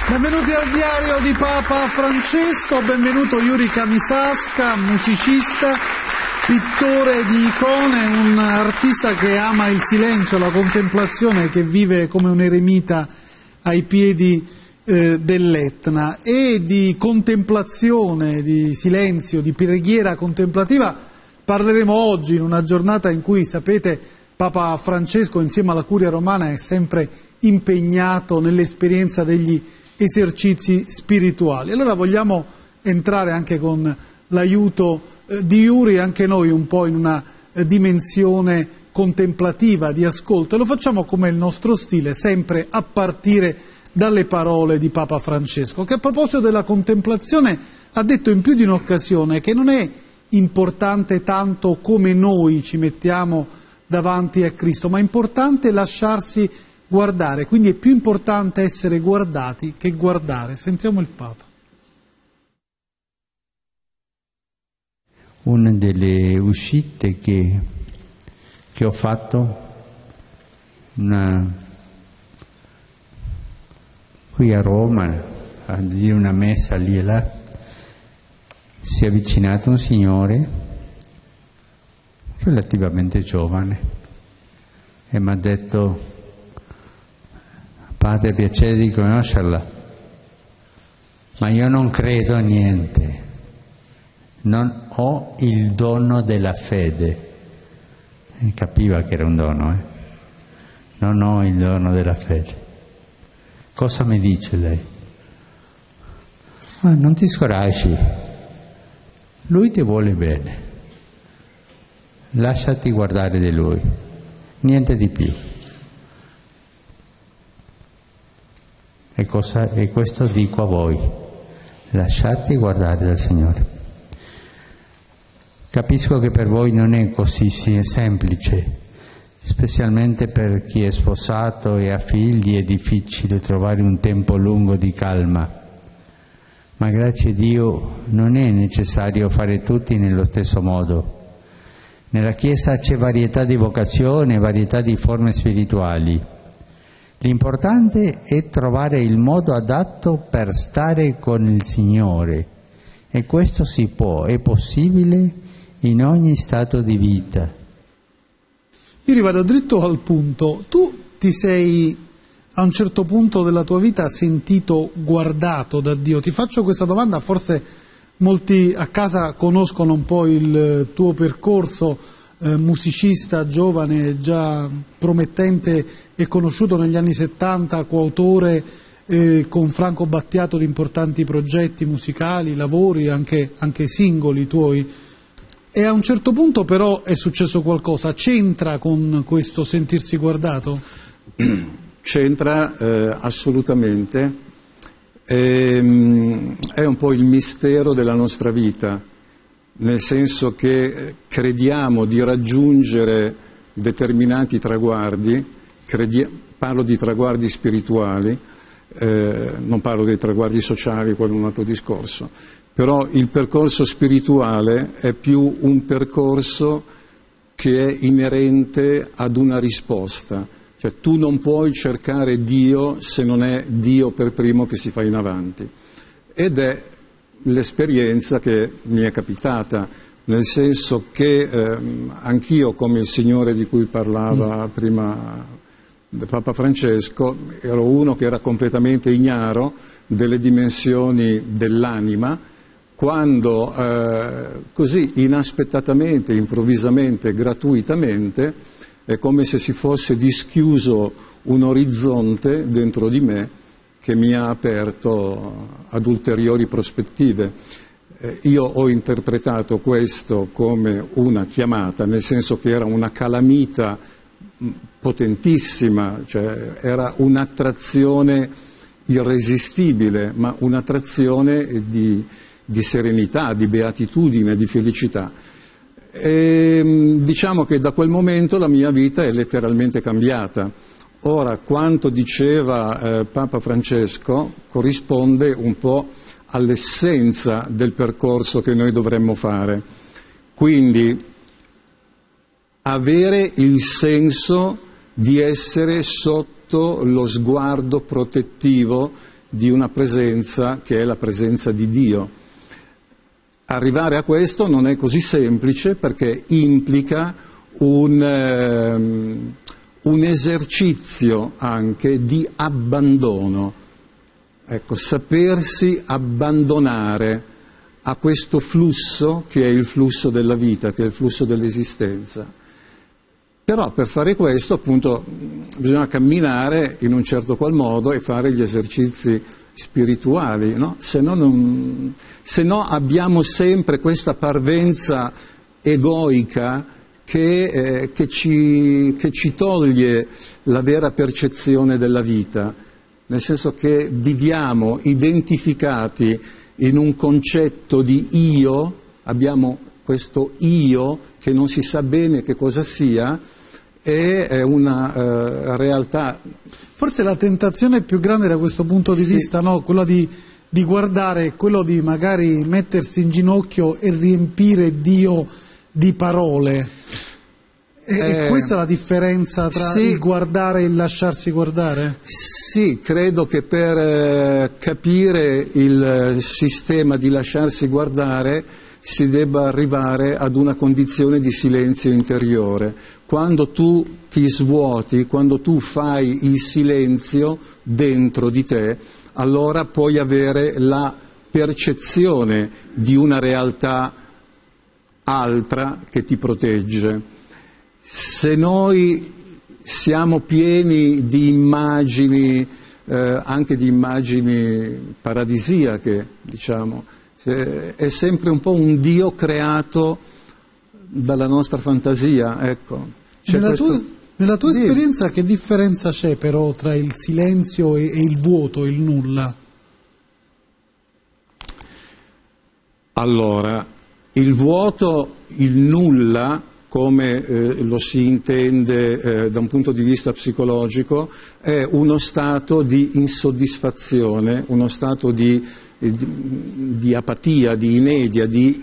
Benvenuti al diario di Papa Francesco, benvenuto Yuri Kamisaska, musicista, pittore di icone, un artista che ama il silenzio, la contemplazione, che vive come un eremita ai piedi dell'Etna, e di contemplazione, di silenzio, di preghiera contemplativa parleremo oggi, in una giornata in cui, sapete, Papa Francesco insieme alla Curia Romana è sempre impegnato nell'esperienza degli esercizi spirituali. Allora vogliamo entrare anche con l'aiuto di Yuri, anche noi un po' in una dimensione contemplativa, di ascolto, e lo facciamo come il nostro stile, sempre a partire dalle parole di Papa Francesco, che a proposito della contemplazione ha detto in più di un'occasione che non è importante tanto come noi ci mettiamo davanti a Cristo, ma è importante lasciarsi guardare, quindi è più importante essere guardati che guardare. Sentiamo il Papa. Una delle uscite che ho fatto qui a Roma, a dire una messa lì e là, si è avvicinato un signore relativamente giovane e mi ha detto: padre, piacere di conoscerla, ma io non credo a niente, non ho il dono della fede. E capiva che era un dono, non ho il dono della fede. Cosa mi dice lei? Ah, non ti scoraggi, lui ti vuole bene, lasciati guardare di lui, niente di più. E questo dico a voi: lasciate guardare dal Signore. Capisco che per voi non è così semplice, specialmente per chi è sposato e ha figli, è difficile trovare un tempo lungo di calma, ma grazie a Dio non è necessario fare tutti nello stesso modo. Nella Chiesa c'è varietà di vocazioni, varietà di forme spirituali. L'importante è trovare il modo adatto per stare con il Signore, e questo si può, è possibile in ogni stato di vita. Io vado dritto al punto. Tu ti sei a un certo punto della tua vita sentito guardato da Dio? Ti faccio questa domanda, forse molti a casa conoscono un po' il tuo percorso, musicista giovane, già promettente e conosciuto negli anni 70, coautore con Franco Battiato di importanti progetti musicali, lavori, anche singoli tuoi. E a un certo punto però è successo qualcosa. C'entra con questo sentirsi guardato? C'entra assolutamente. È un po' il mistero della nostra vita, nel senso che crediamo di raggiungere determinati traguardi, parlo di traguardi spirituali, non parlo dei traguardi sociali, quello è un altro discorso, però il percorso spirituale è più un percorso che è inerente ad una risposta, cioè tu non puoi cercare Dio se non è Dio per primo che si fa in avanti, ed è l'esperienza che mi è capitata, nel senso che anch'io, come il Signore di cui parlava prima Papa Francesco, ero uno che era completamente ignaro delle dimensioni dell'anima, quando così inaspettatamente, improvvisamente, gratuitamente, è come se si fosse dischiuso un orizzonte dentro di me che mi ha aperto ad ulteriori prospettive. Io ho interpretato questo come una chiamata, nel senso che era una calamita potentissima, cioè era un'attrazione irresistibile, ma un'attrazione di serenità, di beatitudine, di felicità. E diciamo che da quel momento la mia vita è letteralmente cambiata. Ora, quanto diceva Papa Francesco corrisponde un po' all'essenza del percorso che noi dovremmo fare. Quindi avere il senso di essere sotto lo sguardo protettivo di una presenza che è la presenza di Dio. Arrivare a questo non è così semplice perché implica un esercizio anche di abbandono. Ecco, sapersi abbandonare a questo flusso che è il flusso della vita, che è il flusso dell'esistenza. Però per fare questo, appunto, bisogna camminare in un certo qual modo e fare gli esercizi spirituali, no? Se no abbiamo sempre questa parvenza egoica che ci toglie la vera percezione della vita, nel senso che viviamo identificati in un concetto di io, abbiamo questo io che non si sa bene che cosa sia, e è una realtà. Forse la tentazione più grande da questo punto di vista, no? Quella di guardare, quello di magari mettersi in ginocchio e riempire Dio di parole. E questa è la differenza tra il guardare e il lasciarsi guardare? Sì, credo che per capire il sistema di lasciarsi guardare si debba arrivare ad una condizione di silenzio interiore. Quando tu ti svuoti, quando tu fai il silenzio dentro di te, allora puoi avere la percezione di una realtà altra che ti protegge. Se noi siamo pieni di immagini, anche di immagini paradisiache, diciamo, è sempre un po' un Dio creato dalla nostra fantasia, ecco. Nella tua esperienza che differenza c'è però tra il silenzio e il vuoto, il nulla? Allora, il vuoto, il nulla, come lo si intende da un punto di vista psicologico, è uno stato di insoddisfazione, uno stato di apatia, di inedia, di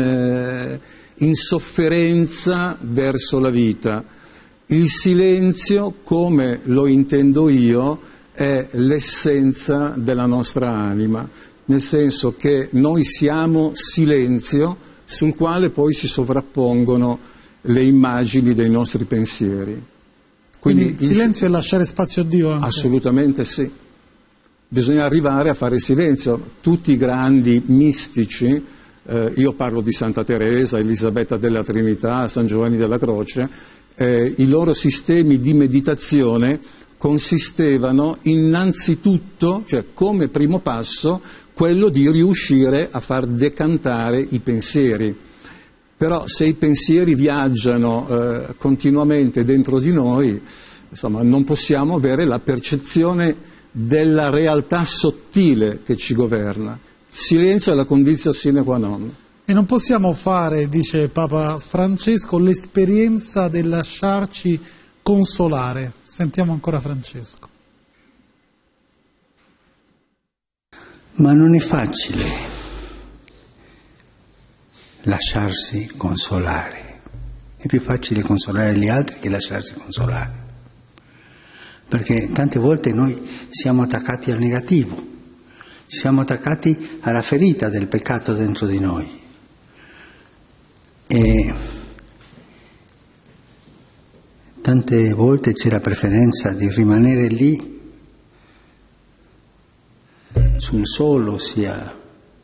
insofferenza verso la vita. Il silenzio, come lo intendo io, è l'essenza della nostra anima, nel senso che noi siamo silenzio sul quale poi si sovrappongono le immagini dei nostri pensieri. Quindi il silenzio è lasciare spazio a Dio anche? Assolutamente sì. Bisogna arrivare a fare silenzio. Tutti i grandi mistici, io parlo di Santa Teresa, Elisabetta della Trinità, San Giovanni della Croce, i loro sistemi di meditazione consistevano innanzitutto, cioè come primo passo, quello di riuscire a far decantare i pensieri. Però se i pensieri viaggiano continuamente dentro di noi, insomma, non possiamo avere la percezione della realtà sottile che ci governa. Silenzio è la condizione sine qua non. E non possiamo fare, dice Papa Francesco, l'esperienza del lasciarci consolare. Sentiamo ancora Francesco. Ma non è facile lasciarsi consolare. È più facile consolare gli altri che lasciarsi consolare. Perché tante volte noi siamo attaccati al negativo, siamo attaccati alla ferita del peccato dentro di noi. E tante volte c'è la preferenza di rimanere lì, sul solo, sia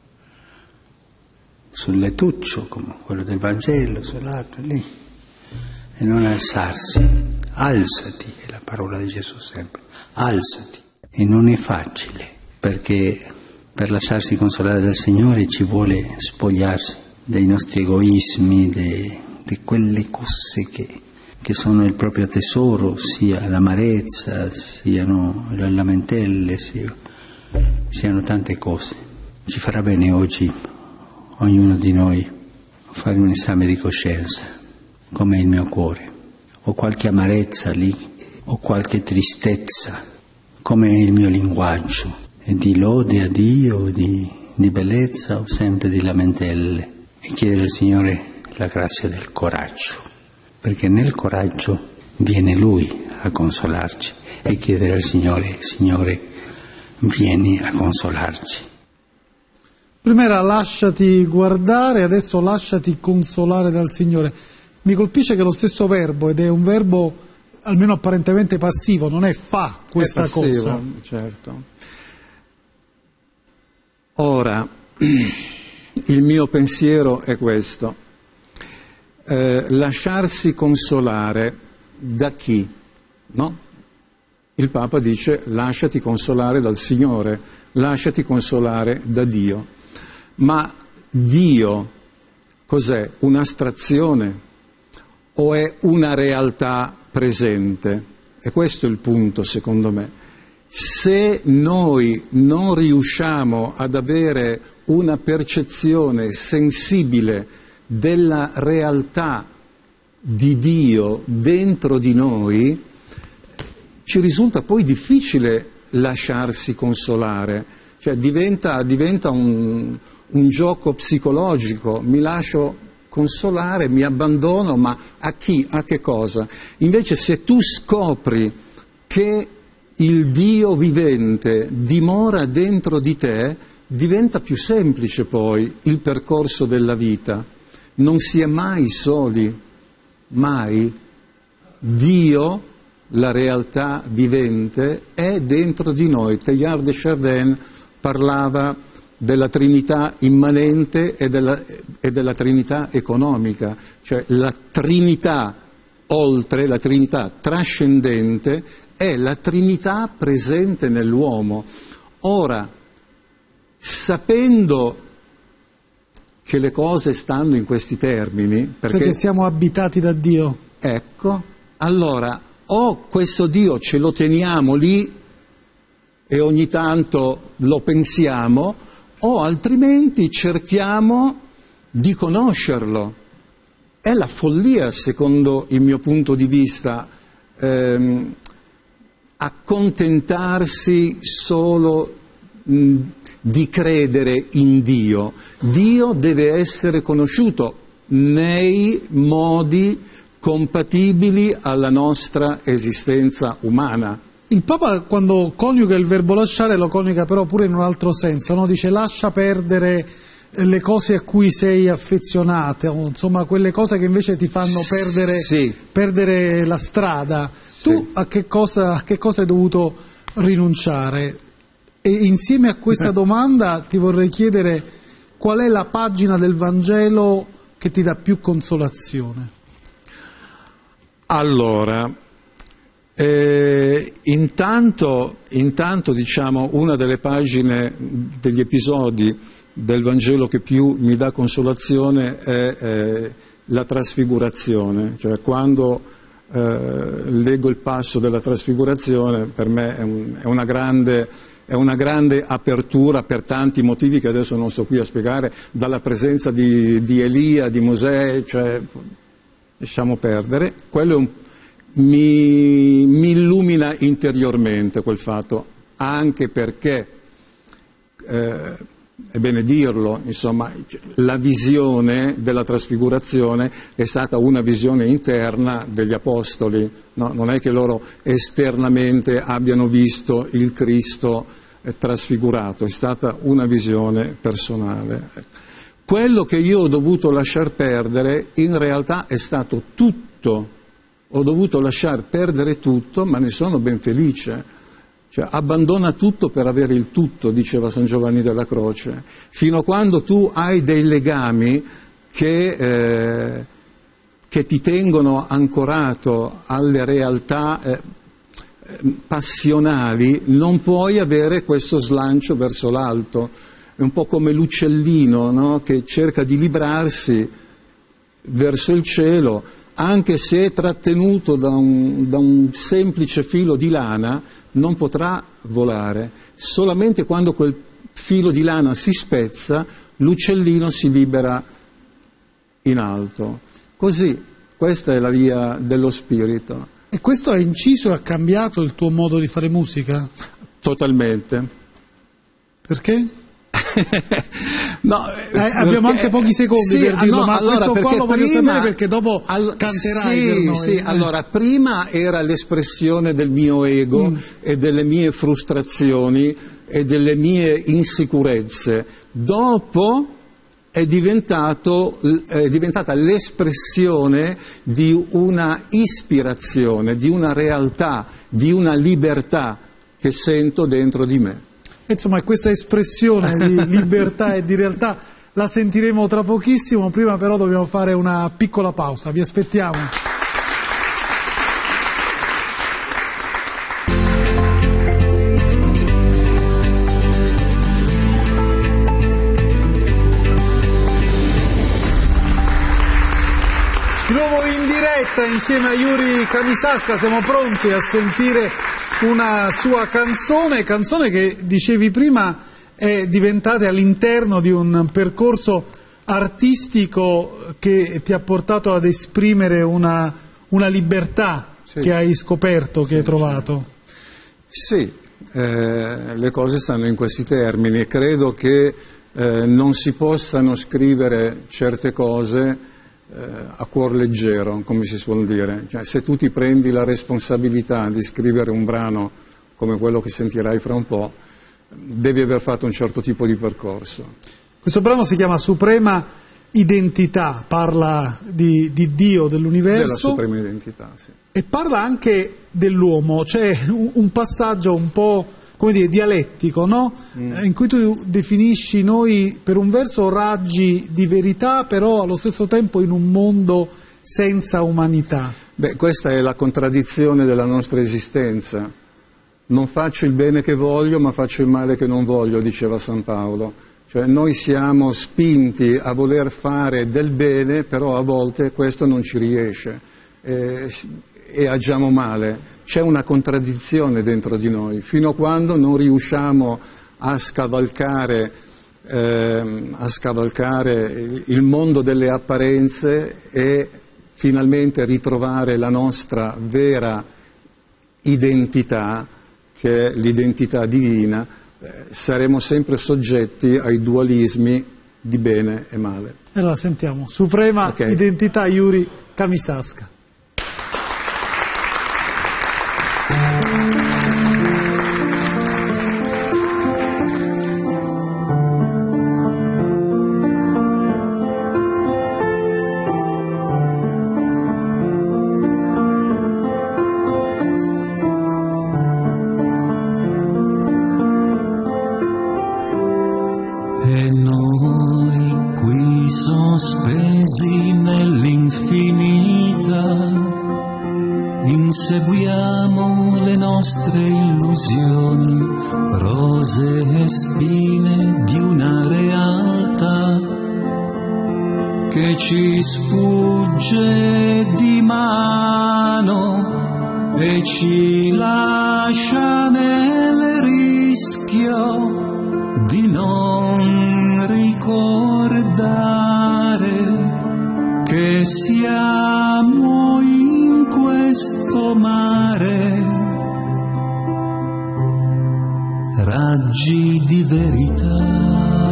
sul lettuccio, come quello del Vangelo, sull'altro, lì, e non alzarsi. Alzati, è la parola di Gesù sempre, alzati. E non è facile, perché per lasciarsi consolare dal Signore ci vuole spogliarsi dei nostri egoismi, di quelle cose che sono il proprio tesoro, sia l'amarezza, siano le lamentele, siano tante cose. Ci farà bene oggi, ognuno di noi, fare un esame di coscienza, com'è il mio cuore. Ho qualche amarezza lì, ho qualche tristezza, com'è il mio linguaggio, e di lode a Dio, di bellezza o sempre di lamentele, e chiedere al Signore la grazia del coraggio, perché nel coraggio viene Lui a consolarci, e chiedere al Signore, Signore, vieni a consolarci. Prima era lasciati guardare, adesso lasciati consolare dal Signore. Mi colpisce che è lo stesso verbo, ed è un verbo almeno apparentemente passivo, non è fa questa è passivo, cosa. Certo. Ora, il mio pensiero è questo: lasciarsi consolare da chi? No? Il Papa dice: lasciati consolare dal Signore, lasciati consolare da Dio. Ma Dio cos'è? Un'astrazione o è una realtà presente? E questo è il punto, secondo me. Se noi non riusciamo ad avere una percezione sensibile della realtà di Dio dentro di noi, ci risulta poi difficile lasciarsi consolare, cioè diventa un gioco psicologico, mi lascio consolare, mi abbandono, ma a chi, a che cosa? Invece se tu scopri che il Dio vivente dimora dentro di te, diventa più semplice poi il percorso della vita. Non si è mai soli, mai. Dio, la realtà vivente, è dentro di noi. Teilhard de Chardin parlava della Trinità immanente e della Trinità economica, cioè la Trinità oltre, la Trinità trascendente è la Trinità presente nell'uomo. Ora, sapendo che le cose stanno in questi termini, perché siamo abitati da Dio. Ecco, allora o questo Dio ce lo teniamo lì e ogni tanto lo pensiamo, o altrimenti cerchiamo di conoscerlo. È la follia, secondo il mio punto di vista, accontentarsi solo di credere in Dio. Dio deve essere conosciuto nei modi compatibili alla nostra esistenza umana. Il Papa, quando coniuga il verbo lasciare, lo coniuga però pure in un altro senso, no? Dice: lascia perdere le cose a cui sei affezionato, insomma quelle cose che invece ti fanno perdere la strada. Sì. Tu a che cosa hai dovuto rinunciare? E insieme a questa domanda ti vorrei chiedere: qual è la pagina del Vangelo che ti dà più consolazione? Allora, intanto diciamo una delle pagine degli episodi del Vangelo che più mi dà consolazione è la trasfigurazione, cioè quando leggo il passo della trasfigurazione, per me è una grande apertura per tanti motivi che adesso non sto qui a spiegare, dalla presenza di Elia, di Mosè, cioè lasciamo perdere, quello mi illumina interiormente quel fatto, anche perché, è bene dirlo, insomma, la visione della trasfigurazione è stata una visione interna degli apostoli, no? Non è che loro esternamente abbiano visto il Cristo trasfigurato, è stata una visione personale. Quello che io ho dovuto lasciar perdere in realtà è stato tutto, ho dovuto lasciar perdere tutto, ma ne sono ben felice. Cioè, abbandona tutto per avere il tutto, diceva San Giovanni della Croce, fino a quando tu hai dei legami che ti tengono ancorato alle realtà passionali, non puoi avere questo slancio verso l'alto. È un po' come l'uccellino, no? Che cerca di librarsi verso il cielo, anche se è trattenuto da un semplice filo di lana, non potrà volare. Solamente quando quel filo di lana si spezza, l'uccellino si libera in alto. Così, questa è la via dello spirito. E questo ha inciso e ha cambiato il tuo modo di fare musica? Totalmente. Perché? No, abbiamo anche pochi secondi per dirlo, ma allora, questo qua lo voglio sapere perché dopo canterai per noi. Sì, allora, prima era l'espressione del mio ego e delle mie frustrazioni e delle mie insicurezze. Dopo è diventata l'espressione di una ispirazione, di una realtà, di una libertà che sento dentro di me. Insomma, questa espressione di libertà e di realtà la sentiremo tra pochissimo, prima però dobbiamo fare una piccola pausa, vi aspettiamo. Di nuovo in diretta insieme a Yuri Kamisaska, siamo pronti a sentire una sua canzone che dicevi prima è diventata all'interno di un percorso artistico che ti ha portato ad esprimere una libertà che hai scoperto, che hai trovato. Sì, le cose stanno in questi termini. Credo che non si possano scrivere certe cose a cuor leggero, come si suol dire. Cioè, se tu ti prendi la responsabilità di scrivere un brano come quello che sentirai fra un po', devi aver fatto un certo tipo di percorso. Questo brano si chiama Suprema Identità, parla di Dio, dell'universo. Della suprema identità, sì. E parla anche dell'uomo, c'è un passaggio un po', come dire, dialettico, no? In cui tu definisci noi, per un verso, raggi di verità, però allo stesso tempo in un mondo senza umanità. Beh, questa è la contraddizione della nostra esistenza. Non faccio il bene che voglio, ma faccio il male che non voglio, diceva San Paolo. Cioè noi siamo spinti a voler fare del bene, però a volte questo non ci riesce e agiamo male. C'è una contraddizione dentro di noi, fino a quando non riusciamo a scavalcare il mondo delle apparenze e finalmente ritrovare la nostra vera identità, che è l'identità divina, saremo sempre soggetti ai dualismi di bene e male. Allora sentiamo, Suprema Identità, Yuri Kamisaska. E noi qui sospesi nell'infinita inseguiamo le nostre illusioni, rose e spine di una realtà che ci sfugge di mano e ci lascia nel rischio di non ricordare che siamo in questo mare, raggi di verità.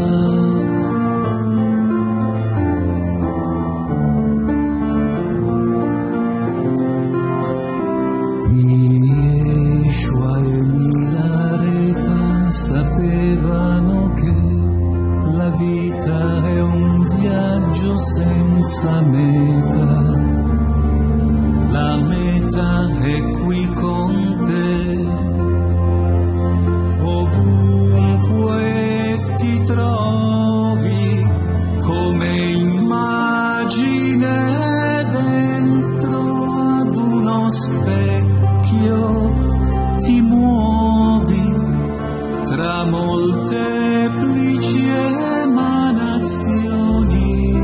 Yeshua e Milarepa sapevano che la vita è un viaggio senza meta. La meta è qui con te, ovunque ti trovi, come immagine dentro ad uno specchio ti muovi tra molteplici emanazioni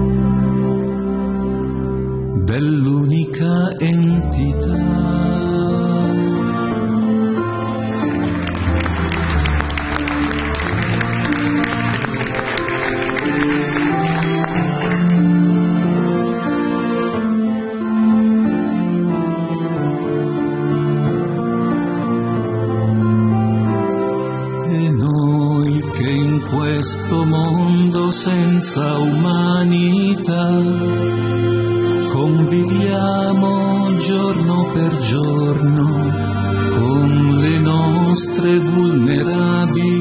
dell'unica entità. Questo mondo senza umanità conviviamo giorno per giorno con le nostre vulnerabilità.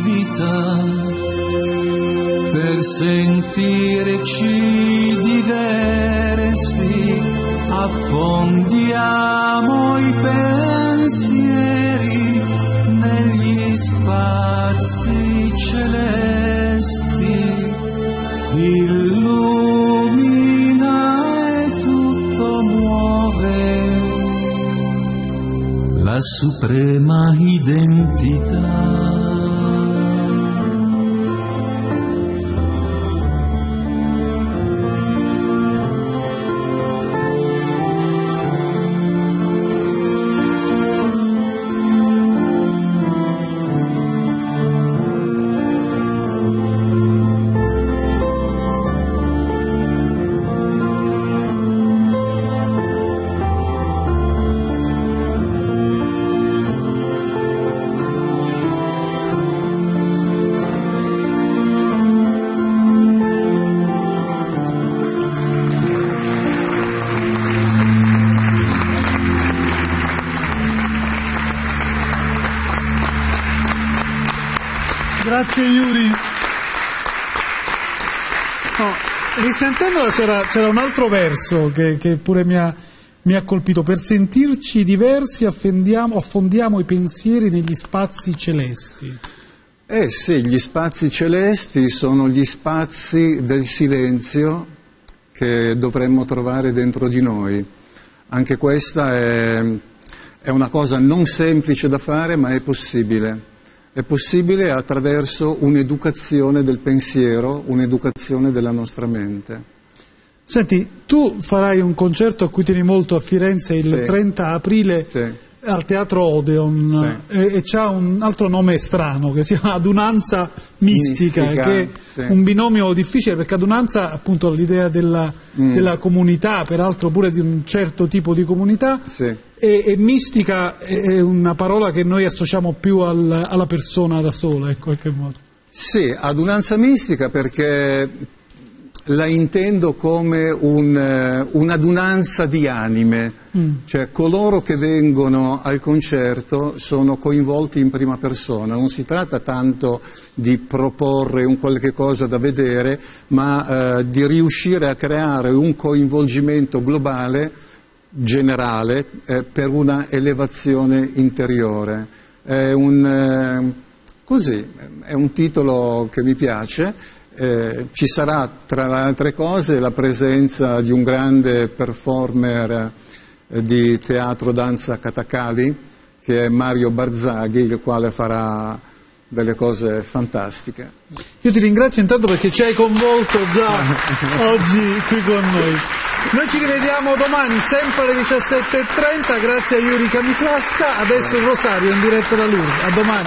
sentirci diversi, affondiamo i pensieri negli spazi celesti, illumina e tutto muove la suprema identità. Grazie Yuri. Risentendola c'era un altro verso che pure mi ha colpito. Per sentirci diversi affondiamo i pensieri negli spazi celesti. Sì, gli spazi celesti sono gli spazi del silenzio che dovremmo trovare dentro di noi. Anche questa è una cosa non semplice da fare, ma è possibile. È possibile attraverso un'educazione del pensiero, un'educazione della nostra mente. Senti, tu farai un concerto a cui tieni molto a Firenze il 30 aprile al Teatro Odeon e c'ha un altro nome strano che si chiama Adunanza Mistica, che è un binomio difficile perché adunanza appunto l'idea della comunità, peraltro pure di un certo tipo di comunità, e mistica è una parola che noi associamo più alla persona da sola in qualche modo. Sì, adunanza mistica perché la intendo come un'adunanza di anime, cioè coloro che vengono al concerto sono coinvolti in prima persona, non si tratta tanto di proporre un qualche cosa da vedere, ma di riuscire a creare un coinvolgimento globale, generale, per una elevazione interiore. È un titolo che mi piace. Ci sarà tra le altre cose la presenza di un grande performer di teatro danza Kathakali che è Mario Barzaghi, il quale farà delle cose fantastiche. Io ti ringrazio intanto perché ci hai coinvolto già oggi qui con noi. Noi ci rivediamo domani sempre alle 17:30, grazie a Yuri Kamikaska. Adesso il Rosario in diretta da Lourdes. A domani.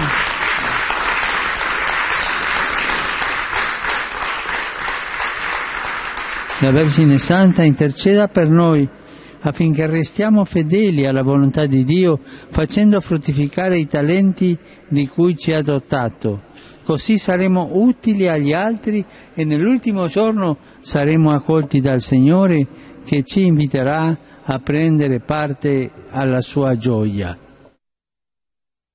La Vergine Santa interceda per noi affinché restiamo fedeli alla volontà di Dio, facendo fruttificare i talenti di cui ci ha dotato. Così saremo utili agli altri e nell'ultimo giorno saremo accolti dal Signore che ci inviterà a prendere parte alla sua gioia.